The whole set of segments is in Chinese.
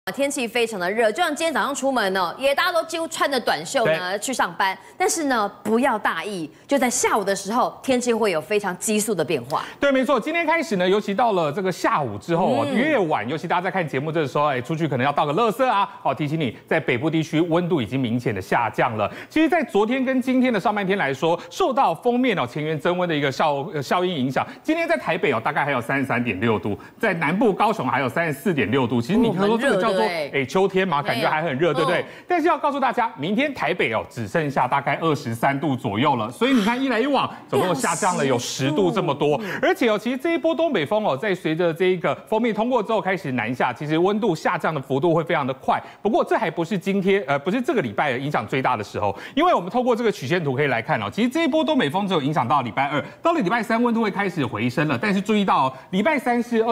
天气非常的热，就像今天早上出门呢，也大家都几乎穿着短袖呢去上班。但是呢，不要大意，就在下午的时候，天气会有非常急速的变化。 对，没错。今天开始呢，尤其到了这个下午之后越晚，尤其大家在看节目这个时候，出去可能要倒个垃圾啊。提醒你，在北部地区温度已经明显的下降了。其实，在昨天跟今天的上半天来说，受到锋面前缘增温的一个效应影响，今天在台北大概还有33.6度，在南部高雄还有34.6度。其实你看说这个叫做秋天嘛，感觉还很热，对不对？但是要告诉大家，明天台北只剩下大概23度左右了。所以你看一来一往，总共下降了有10度这么多。而且其实这一波东北风在随着这一个锋面通过之后开始南下，其实温度下降的幅度会非常的快。不过这还不是今天不是这个礼拜影响最大的时候，因为我们透过这个曲线图可以来看其实这一波东北风只有影响到礼拜2，到了礼拜3温度会开始回升了。但是注意到礼拜3是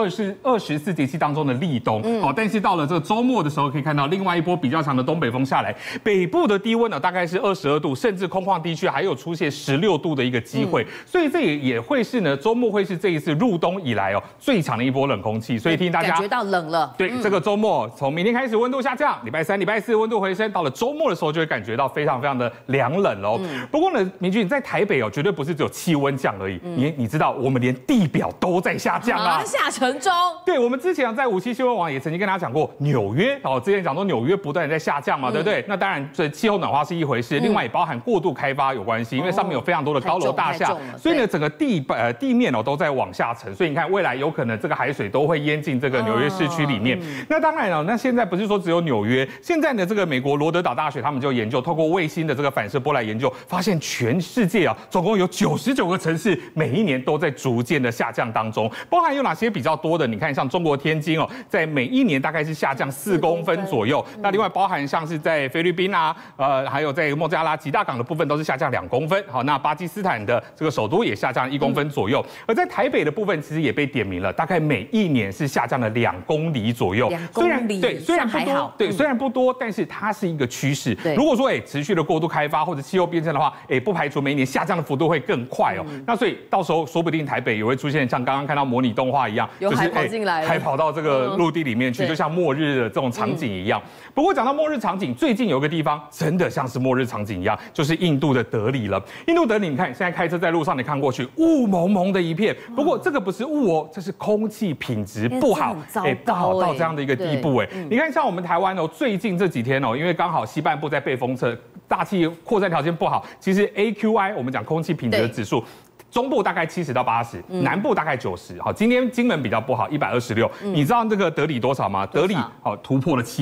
24节气当中的立冬但是到了这个周末的时候，可以看到另外一波比较强的东北风下来，北部的低温大概是22度，甚至空旷地区还有出现16度的一个机会。所以这也会是周末会是这一次入冬以来最强的一波冷空气。所以提醒大家感觉到冷了。 对，这个周末从明天开始温度下降，礼拜3、礼拜4温度回升，到了周末的时候就会感觉到非常非常的凉冷哦。不过呢，明君你在台北绝对不是只有气温降而已，你知道我们连地表都在下降啊， 下沉中。 对，我们之前在57新闻网也曾经跟大家讲过，纽约之前讲说纽约不断的在下降嘛，对不对？那当然，这气候暖化是一回事，另外也包含过度开发有关系，因为上面有非常多的高楼大厦，所以呢，整个地面都在往下沉，所以你看未来有可能这个海水都会淹进这个纽约市区里面。那当然那现在不是说只有纽约，现在呢这个美国罗德岛大学他们就研究，透过卫星的这个反射波来研究，发现全世界总共有99个城市每一年都在逐渐的下降当中，包含有哪些比较多的？你看像中国天津在每一年大概是下降4公分左右。那另外包含像是在菲律宾还有在孟加拉吉大港的部分都是下降2公分。好，那巴基斯坦的这个首都也下降1公分左右。而在台北的部分其实也被点名了，大概每一年是下降了2公里左右。 2公里， 虽然不多，对，虽然不多，但是它是一个趋势。如果说持续的过度开发或者气候变迁的话，不排除每一年下降的幅度会更快那所以到时候说不定台北也会出现像刚刚看到模拟动画一样， 有海跑进来， 海跑到这个陆地里面去，就像末日的这种场景一样。不过讲到末日场景，最近有一个地方真的像是末日场景一样，就是印度的德里了。印度德里，你看现在开车在路上，你看过去雾蒙蒙的一片。不过这个不是雾这是空气品质不好，不好到这样的一个地步你看像我们台湾最近这几天因为刚好西半部在被封测，大气扩散条件不好，其实 AQI 我们讲空气品质的指数。中部大概70到80，南部大概90。好，今天金门比较不好，126。你知道这个德里多少吗？德里突破了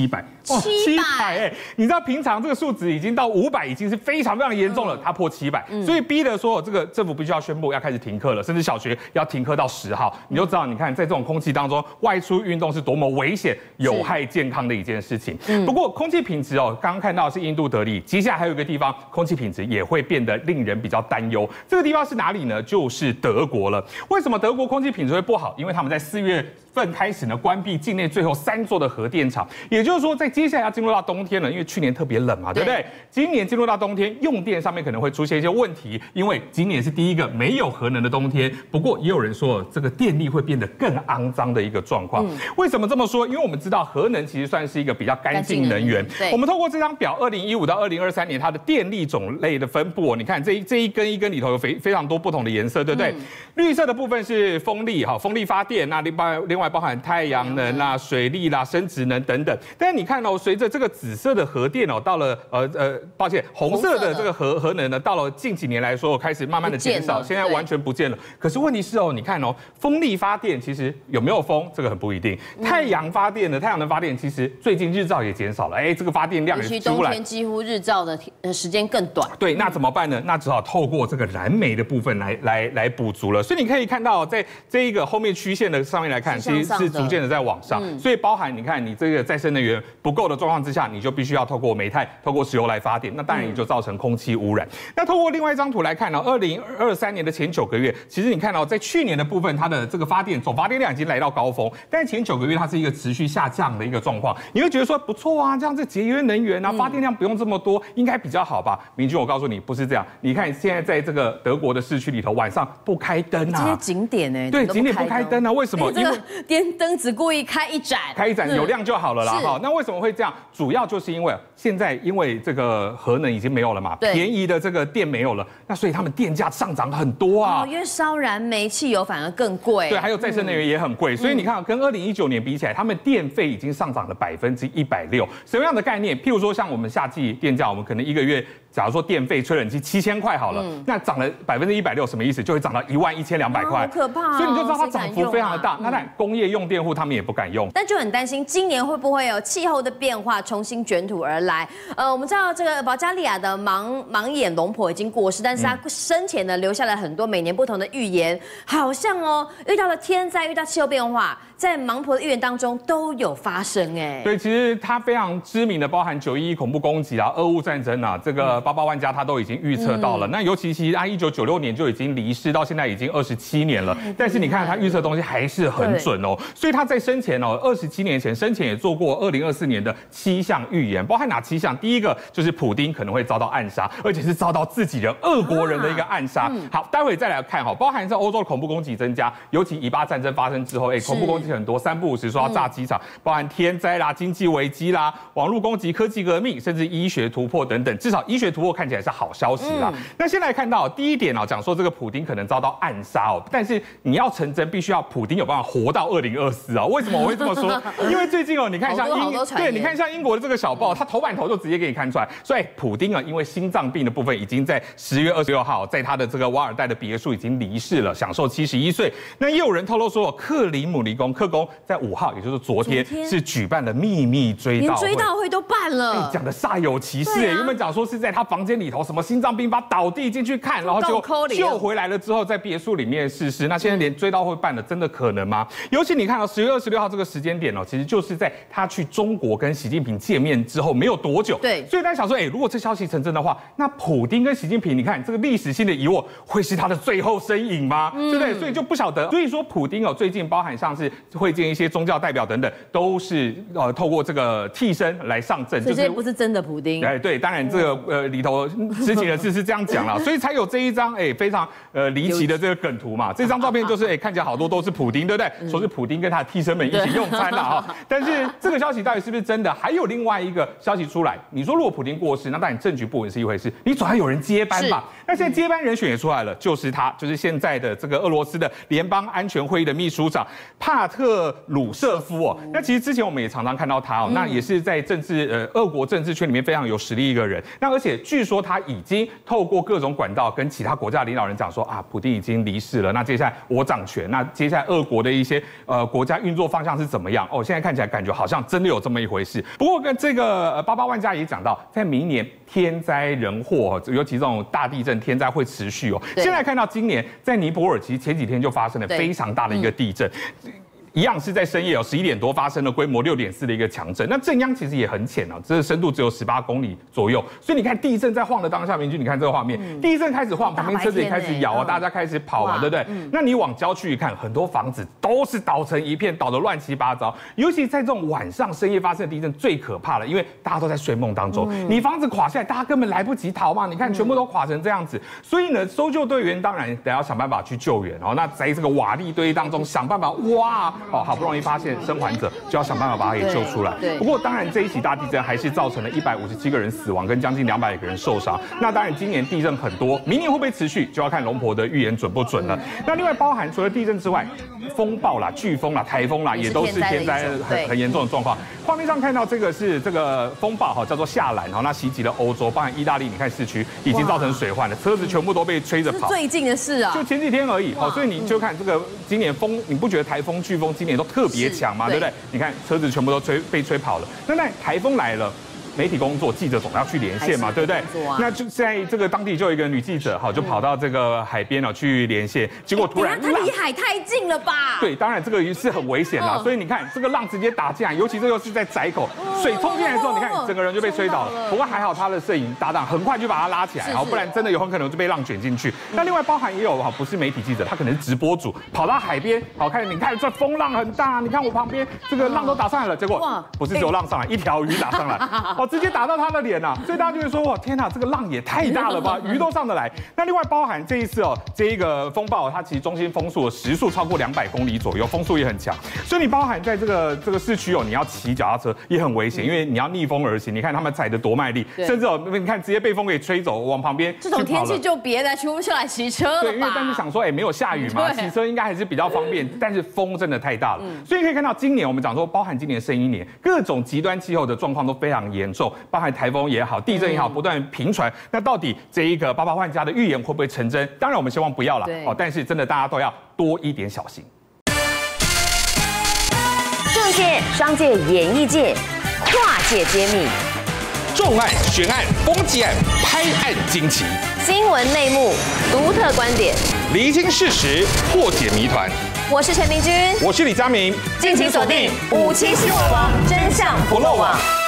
700。700你知道平常这个数值已经到500，已经是非常非常严重了，它破700，所以逼得说这个政府必须要宣布要开始停课了，甚至小学要停课到10号。你就知道，你看在这种空气当中外出运动是多么危险、有害健康的一件事情。不过空气品质刚刚看到是印度德里，接下来还有一个地方空气品质也会变得令人比较担忧。这个地方是哪里呢？就是德国了。为什么德国空气品质会不好？因为他们在4月份开始关闭境内最后3座的核电厂，也就是说，在接下来要进入到冬天了，因为去年特别冷嘛，对不对？今年进入到冬天，用电上面可能会出现一些问题，因为今年是第一个没有核能的冬天。不过也有人说，这个电力会变得更肮脏的一个状况。为什么这么说？因为我们知道核能其实算是一个比较干净能源。我们透过这张表，2015到2023年它的电力种类的分布你看这一根一根里头有非常多不同的颜色，对不对？绿色的部分是风力，风力发电，那另外包含太阳能水力生质能等等。但是你看随着这个紫色的核电到了红色的这个核能到了近几年来说开始慢慢的减少，现在完全不见了。可是问题是你看风力发电其实有没有风，这个很不一定。太阳能发电其实最近日照也减少了，这个发电量也出来。 冬天几乎日照的时间更短。 对，那怎么办呢？那只好透过这个燃煤的部分来补足了。所以你可以看到，在这一个后面曲线的上面来看，其实是逐渐的在往上。所以包含你看，你这个再生能源不够的状况之下，你就必须要透过煤炭、透过石油来发电，那当然也就造成空气污染。那透过另外一张图来看2023年的前9个月，其实你看在去年的部分，它的这个总发电量已经来到高峰，但是前9个月它是一个持续下降的一个状况。你会觉得说不错啊，这样子节约能源发电量不用这么多，应该比较好吧？明君，我告诉你，不是这样。你看现在在这个德国的市区里头，晚上不开灯这些景点对，景点不开灯为什么？因为电灯只故意开一盏， 有亮就好了啦。哈，那为什么会这样？主要就是因为现在因为这个核能已经没有了嘛，便宜的这个电没有了，那所以他们电价上涨很多啊。 因为烧燃煤、汽油反而更贵。 对，还有再生能源也很贵，所以你看，跟2019年比起来，他们电费已经上涨了160%。什么样的概念？譬如说，像我们夏季电价，我们可能一个月，假如说电费吹冷气7000块好了，那涨了160%，什么意思？就会涨到11200块， 好可怕。 所以你就知道它涨幅非常的大。那当然，工业用电户他们也不敢用， 但就很担心今年会不会有气候的变化重新卷土而来。我们知道这个保加利亚的盲眼龙婆已经过世，但是他生前呢留下了很多每年不同的预言，好像遇到了天灾、遇到气候变化，在盲婆的预言当中都有发生哎。 对，其实他非常知名的，包含911恐怖攻击啊、俄乌战争啊，这个88万家他都已经预测到了。那尤其他1996年就已经离世，到现在已经27年了，但是你看他预测的东西还是很准哦。所以他在生前27年前生前也做过2024年的7项预言，包含哪7项？第一个就是普丁可能会遭到暗杀，而且是遭到自己人俄国人的一个暗杀。好，待会再来看哈，包含在欧洲的恐怖攻击增加，尤其以巴战争发生之后，恐怖攻击很多，3不5时说要炸机场，包含天灾啦、经济危机啦、网络攻击、科技革命，甚至医学突破等等。至少医学突破看起来是好消息啦。那先来看到第一点讲说这个普丁可能遭到暗杀但是你要成真，必须要普丁有办法活到2024为什么我会这么说？因为最近你看像你看像英国的这个小报，它头版头就直接给你看出来，所以普丁因为心脏病的部分已经在10月26号在他的这个瓦尔代的别墅已经离世了，享受71岁。那也有人透露说，克里姆林宫在5号，也就是昨天是举办了秘密追悼会， 连追悼会都办了， 讲的煞有其事原本讲说是在他房间里头什么心脏病发倒地进去看，然后就救回来了之后在别墅里面逝世。那现在连追悼会办了，真的可能吗？尤其你看10月26号这个时间点其实就是在他去中国跟习近平见面之后没有多久。 对， 所以大家想说，如果这消息成真的话，那普丁跟习近平，你看这个历史性的遗握会是他的最后身影吗？对不对？所以就不晓得。所以说，普丁最近包含像是会见一些宗教代表等等，都是透过这个替身来上阵， 这些不是真的普丁。 对，当然这个里头知情人士是这样讲啦，所以才有这一张非常离奇的这个梗图嘛。这张照片就是看起来好多都是普丁，对不对？说是普丁跟他的替身们一起用餐啦但是这个消息到底是不是真的？还有另外一个消息出来，你说如果普丁过世，那当然政局不稳是一回事，你总要有人接班吧？那现在接班人选也出来了，就是他，就是现在的这个俄罗斯的联邦安全会议的秘书长帕特鲁舍夫那其实之前我们也常常看到他那也是在俄国政治圈里面非常有实力一个人。那而且据说他已经透过各种管道跟其他国家领导人讲说普丁已经离世了，那接下来我掌权，那接下来俄国的一些国家运作方向是怎么样现在看起来感觉好像真的有这么一回事。不过跟这个88万家也讲到，在明年天灾人祸，尤其这种大地震天灾会持续现在看到今年在尼泊尔，其实前几天就发生了非常大的一个地震。一样是在深夜11点多发生了规模6.4的一个强震，那震央其实也很浅这个深度只有18公里左右，所以你看地震在晃的当下，明君你看这个画面，地震开始晃，旁边车子也开始摇大家开始跑对不对？那你往郊区一看，很多房子都是倒成一片，倒得乱七八糟。尤其在这种晚上深夜发生的地震最可怕了，因为大家都在睡梦当中，你房子垮下来，大家根本来不及逃嘛，你看全部都垮成这样子，所以呢，搜救队员当然得要想办法去救援那在这个瓦砾堆当中想办法好不容易发现生还者，就要想办法把他给救出来。不过当然这一起大地震还是造成了157个人死亡，跟将近200个人受伤。那当然今年地震很多，明年会不会持续，就要看龙婆的预言准不准了。那另外包含除了地震之外，风暴啦、飓风啦、台风啦，也都是天灾很严重的状况。画面上看到这个是这个风暴叫做夏兰那袭击了欧洲，包含意大利，你看市区已经造成水患了，车子全部都被吹着跑。 最近的事就前几天而已所以你就看这个今年风，你不觉得台风、飓风今年都特别强嘛，对不对？你看车子全部都被吹跑了。那台风来了，媒体工作，记者总要去连线嘛，对不对？那就现在这个当地就有一个女记者，就跑到这个海边去连线，结果突然她离海太近了吧？ 对，当然这个是很危险啦。所以你看这个浪直接打进来，尤其这又是在窄口，水冲进来之后，你看整个人就被吹倒了。不过还好他的摄影搭档很快就把他拉起来，不然真的有很可能就被浪卷进去。那另外包含也有不是媒体记者，他可能是直播主，跑到海边，你看这风浪很大，你看我旁边这个浪都打上来了，结果不是只有浪上来，一条鱼打上来。 直接打到他的脸啊，所以大家就会说哇，天哪，这个浪也太大了吧，鱼都上得来。那另外包含这一次这一个风暴，它其实中心风速的时速超过200公里左右，风速也很强，所以你包含在这个市区你要骑脚踏车也很危险，因为你要逆风而行。你看他们踩得多卖力，甚至你看直接被风给吹走，往旁边。 这种天气就别再出来骑车了吧。 对，因为但是想说，没有下雨嘛，骑车应该还是比较方便，但是风真的太大了，所以可以看到今年我们讲说，包含今年圣婴年，各种极端气候的状况都非常严重，包含台风也好，地震也好，不断频传。那到底这一个88万家的预言会不会成真？当然我们希望不要了，但是真的大家都要多一点小心。 政界、商界、演艺界，跨界揭秘， 重案、悬案、攻击案、拍案惊奇， 新闻内幕、独特观点， 厘清事实，破解谜团。 我是陈明君， 我是李佳明， 敬请锁定57新闻网，真相不漏网。